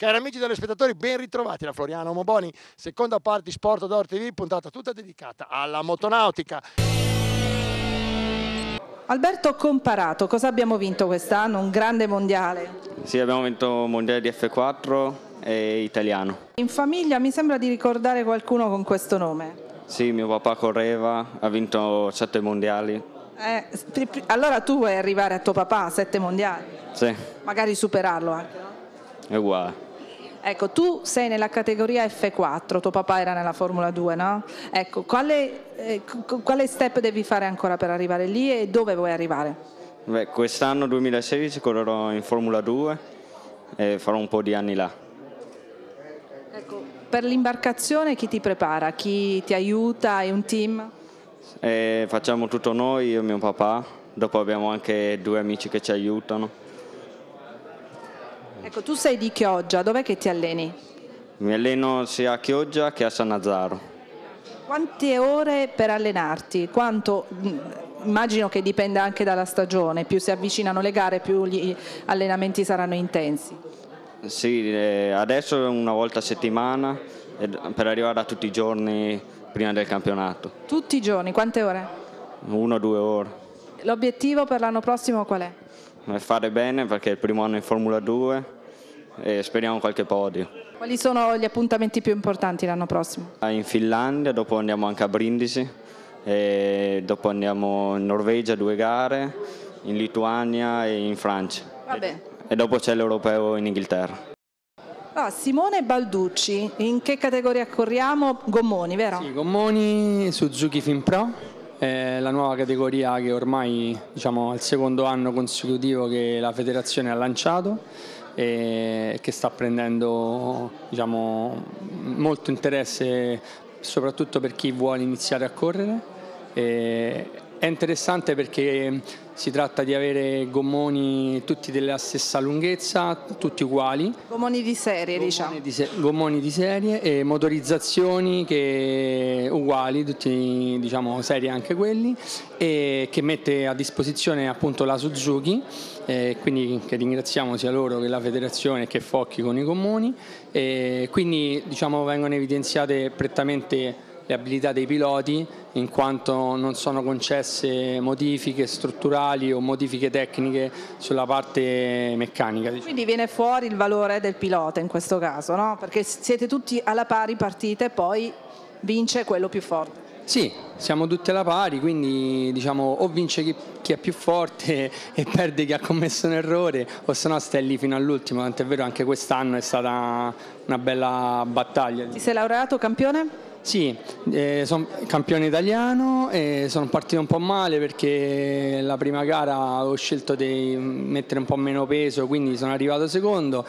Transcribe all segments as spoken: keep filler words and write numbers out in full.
Cari amici telespettatori, ben ritrovati da Floriano Moboni, seconda parte di Sport Outdoor T V, puntata tutta dedicata alla motonautica. Alberto Comparato, cosa abbiamo vinto quest'anno? Un grande mondiale? Sì, abbiamo vinto mondiale di F quattro e italiano. In famiglia mi sembra di ricordare qualcuno con questo nome. Sì, mio papà correva, ha vinto sette mondiali. Eh, allora tu vuoi arrivare a tuo papà a sette mondiali? Sì. Magari superarlo anche, no? È uguale. Ecco, tu sei nella categoria F quattro, tuo papà era nella Formula due, no? Ecco, quale, eh, quale step devi fare ancora per arrivare lì e dove vuoi arrivare? Beh, quest'anno duemilasedici correrò in Formula due e farò un po' di anni là. Ecco, per l'imbarcazione chi ti prepara? Chi ti aiuta? Hai un team? E facciamo tutto noi, io e mio papà, dopo abbiamo anche due amici che ci aiutano. Ecco, tu sei di Chioggia, dov'è che ti alleni? Mi alleno sia a Chioggia che a Sannazzaro. Quante ore per allenarti? Quanto? Immagino che dipenda anche dalla stagione, più si avvicinano le gare più gli allenamenti saranno intensi. Sì, adesso è una volta a settimana per arrivare a tutti i giorni prima del campionato. Tutti i giorni, quante ore? Una o due ore. L'obiettivo per l'anno prossimo qual è? Fare bene perché è il primo anno in Formula due e speriamo qualche podio. Quali sono gli appuntamenti più importanti l'anno prossimo? In Finlandia, dopo andiamo anche a Brindisi, e dopo andiamo in Norvegia, due gare, in Lituania e in Francia. Vabbè. E dopo c'è l'Europeo in Inghilterra. Ah, Simone Balducci, in che categoria corriamo? Gommoni, vero? Sì, gommoni, Suzuki FinPro. È la nuova categoria che ormai, diciamo, è il secondo anno consecutivo che la federazione ha lanciato e che sta prendendo, diciamo, molto interesse soprattutto per chi vuole iniziare a correre. E è interessante perché si tratta di avere gommoni tutti della stessa lunghezza, tutti uguali. Gommoni di serie, gommoni diciamo. Di se- gommoni di serie e motorizzazioni che uguali, tutti, diciamo, serie anche quelli, e che mette a disposizione appunto la Suzuki, eh, quindi che ringraziamo sia loro che la federazione che Focchi con i gommoni, e quindi, diciamo, vengono evidenziate prettamente le abilità dei piloti, in quanto non sono concesse modifiche strutturali o modifiche tecniche sulla parte meccanica. Diciamo. Quindi viene fuori il valore del pilota in questo caso, no? Perché siete tutti alla pari, partite, poi vince quello più forte. Sì, siamo tutti alla pari, quindi, diciamo, o vince chi, chi è più forte e perde chi ha commesso un errore, o se no stai lì fino all'ultimo. Tant'è vero, anche quest'anno è stata una bella battaglia. Ti sei laureato campione? Sì, eh, sono campione italiano e sono partito un po' male perché la prima gara avevo scelto di mettere un po' meno peso, quindi sono arrivato secondo,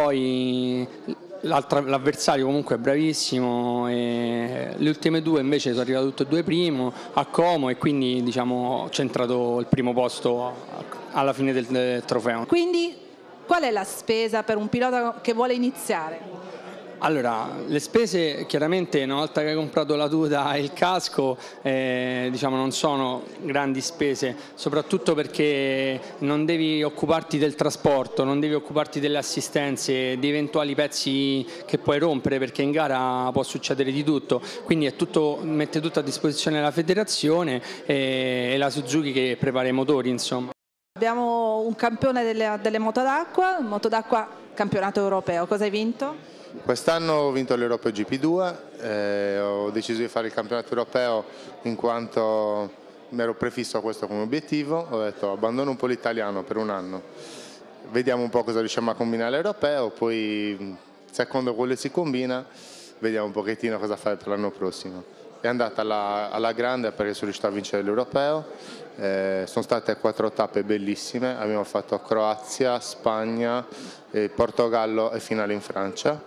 poi l'avversario comunque è bravissimo e le ultime due invece sono arrivato tutte e due primo a Como e quindi, diciamo, ho centrato il primo posto alla fine del, del trofeo. Quindi qual è la spesa per un pilota che vuole iniziare? Allora, le spese chiaramente una volta che hai comprato la tuta e il casco, eh, diciamo, non sono grandi spese, soprattutto perché non devi occuparti del trasporto, non devi occuparti delle assistenze, di eventuali pezzi che puoi rompere, perché in gara può succedere di tutto, quindi è tutto, mette tutto a disposizione la federazione e, e la Suzuki che prepara i motori, insomma. Abbiamo un campione delle, delle moto d'acqua, moto d'acqua campionato europeo, cosa hai vinto? Quest'anno ho vinto l'Europeo G P due, eh, ho deciso di fare il campionato europeo in quanto mi ero prefisso a questo come obiettivo, ho detto abbandono un po' l'italiano per un anno, vediamo un po' cosa riusciamo a combinare all'europeo, poi secondo quello che si combina vediamo un pochettino cosa fare per l'anno prossimo. È andata alla, alla grande perché sono riuscito a vincere l'europeo, eh, sono state quattro tappe bellissime, abbiamo fatto Croazia, Spagna, eh, Portogallo e finale in Francia.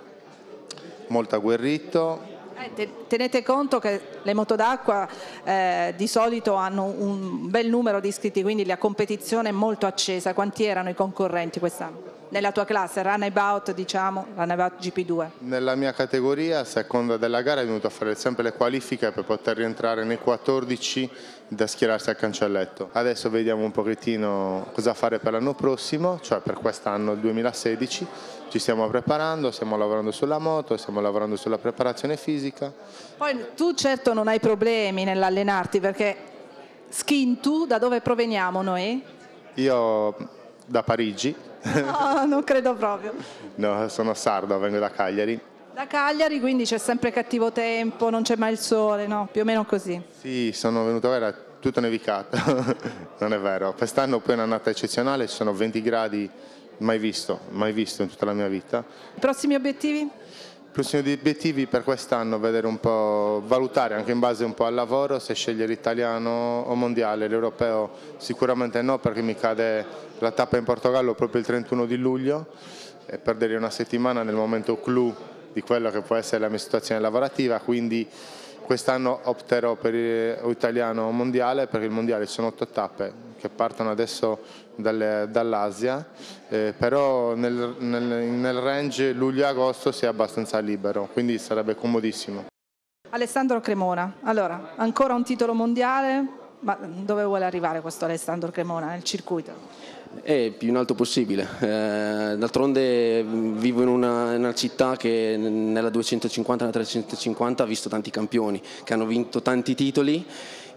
Molto agguerrito. Eh, tenete conto che le moto d'acqua eh, di solito hanno un bel numero di iscritti, quindi la competizione è molto accesa. Quanti erano i concorrenti quest'anno? nella tua classe, runabout, diciamo, runabout G P due? Nella mia categoria, a seconda della gara, è venuto a fare sempre le qualifiche per poter rientrare nei quattordici da schierarsi al cancelletto. Adesso vediamo un pochettino cosa fare per l'anno prossimo, cioè per quest'anno, il duemilasedici. Ci stiamo preparando, stiamo lavorando sulla moto, stiamo lavorando sulla preparazione fisica. Poi tu certo non hai problemi nell'allenarti, perché skin tu, da dove proveniamo noi? Io da Parigi. No, non credo proprio. No, sono sardo, vengo da Cagliari. Da Cagliari, quindi c'è sempre cattivo tempo, non c'è mai il sole, no? Più o meno così. Sì, sono venuto a vedere, tutto nevicato. Non è vero. Quest'anno poi è un'annata eccezionale, ci sono venti gradi, mai visto, mai visto in tutta la mia vita. I prossimi obiettivi? I prossimi obiettivi per quest'anno, vedere un po', valutare anche in base un po' al lavoro se scegliere italiano o mondiale. L'europeo sicuramente no, perché mi cade la tappa in Portogallo proprio il trentuno di luglio e perdere una settimana nel momento clou di quello che può essere la mia situazione lavorativa, quindi quest'anno opterò per italiano o mondiale, perché il mondiale ci sono otto tappe che partono adesso dall'Asia, eh, però nel, nel, nel range luglio-agosto si è abbastanza libero, quindi sarebbe comodissimo. Alessandro Cremona, allora, ancora un titolo mondiale, ma dove vuole arrivare questo Alessandro Cremona nel circuito? È più in alto possibile, eh, d'altronde vivo in una, in una città che nella duecentocinquanta e nella trecentocinquanta ha visto tanti campioni che hanno vinto tanti titoli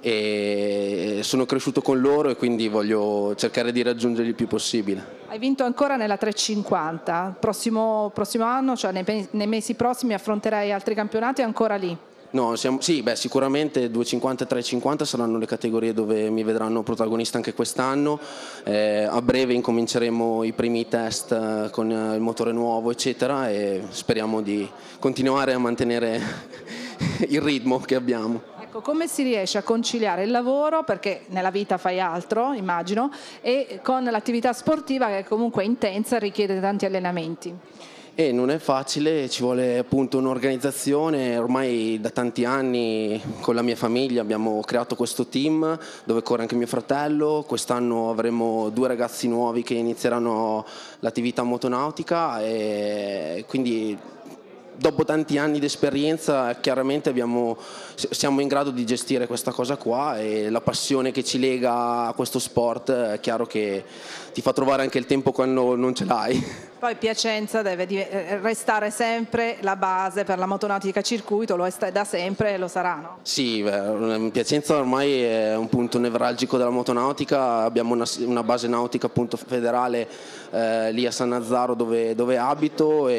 e sono cresciuto con loro e quindi voglio cercare di raggiungere il più possibile. Hai vinto ancora nella trecentocinquanta, prossimo, prossimo anno, cioè nei, nei mesi prossimi affronterai altri campionati ancora lì? No, siamo, sì, beh, sicuramente duecentocinquanta e trecentocinquanta saranno le categorie dove mi vedranno protagonista anche quest'anno. Eh, a breve incominceremo i primi test con il motore nuovo, eccetera, e speriamo di continuare a mantenere il ritmo che abbiamo. Ecco, come si riesce a conciliare il lavoro, perché nella vita fai altro, immagino, e con l'attività sportiva che comunque è intensa e richiede tanti allenamenti? E non è facile, ci vuole appunto un'organizzazione. Ormai da tanti anni con la mia famiglia abbiamo creato questo team dove corre anche mio fratello. Quest'anno avremo due ragazzi nuovi che inizieranno l'attività motonautica e quindi dopo tanti anni di esperienza chiaramente abbiamo, siamo in grado di gestire questa cosa qua, e la passione che ci lega a questo sport è chiaro che ti fa trovare anche il tempo quando non ce l'hai. Poi Piacenza deve restare sempre la base per la motonautica circuito, lo è da sempre e lo sarà, no? Sì, beh, Piacenza ormai è un punto nevralgico della motonautica. Abbiamo una, una base nautica appunto federale eh, lì a Sannazzaro dove, dove abito,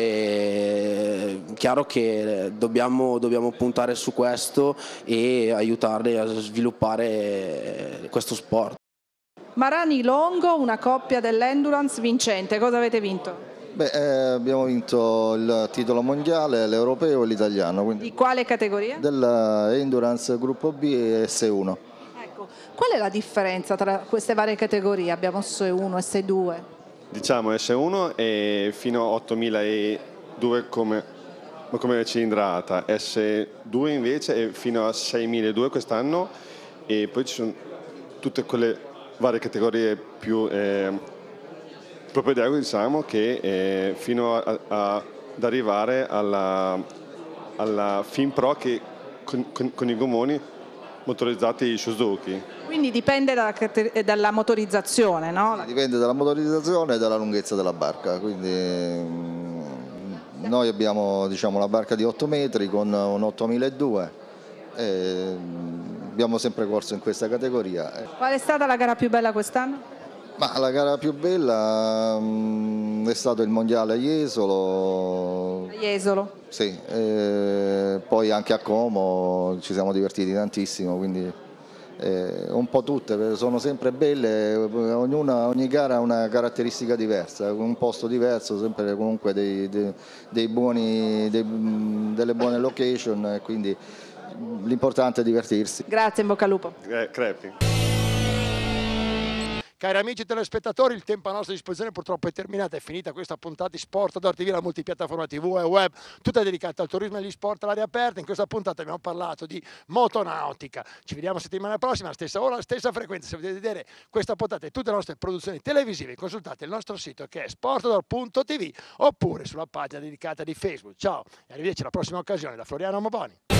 e è chiaro che dobbiamo, dobbiamo puntare su questo e aiutarli a sviluppare questo sport. Marani Longo, una coppia dell'endurance vincente, cosa avete vinto? Beh, eh, abbiamo vinto il titolo mondiale, l'europeo e l'italiano. Quindi di quale categoria? Dell'endurance gruppo B e S uno. Ecco, qual è la differenza tra queste varie categorie? Abbiamo S uno, S due. Diciamo S uno è fino a ottomiladue come, come cilindrata, S due invece è fino a seimiladuecento quest'anno, e poi ci sono tutte quelle varie categorie più eh, propedeuche, diciamo, che eh, fino a, a, ad arrivare alla, alla Fin Pro, che con, con, con i gommoni motorizzati Suzuki. Quindi dipende dalla, dalla motorizzazione, no? Dipende dalla motorizzazione e dalla lunghezza della barca, quindi noi abbiamo, diciamo, la barca di otto metri con un ottomiladuecento e abbiamo sempre corso in questa categoria. Qual è stata la gara più bella quest'anno? Ma la gara più bella um, è stato il mondiale a Jesolo. A Jesolo? Sì, e poi anche a Como ci siamo divertiti tantissimo, quindi eh, un po' tutte, sono sempre belle, ognuna, ogni gara ha una caratteristica diversa, un posto diverso, sempre comunque dei, dei, dei buoni, dei, delle buone location, quindi l'importante è divertirsi. Grazie, in bocca al lupo. Eh, crepi. Cari amici telespettatori, il tempo a nostra disposizione purtroppo è terminato, è finita questa puntata di Sport T V, la multipiattaforma tivù e web, tutta dedicata al turismo e agli sport all'aria aperta. In questa puntata abbiamo parlato di motonautica. Ci vediamo settimana prossima, stessa ora, stessa frequenza. Se volete vedere questa puntata e tutte le nostre produzioni televisive, consultate il nostro sito che è sportador punto tv oppure sulla pagina dedicata di Facebook. Ciao e arrivederci alla prossima occasione da Floriano Moboni.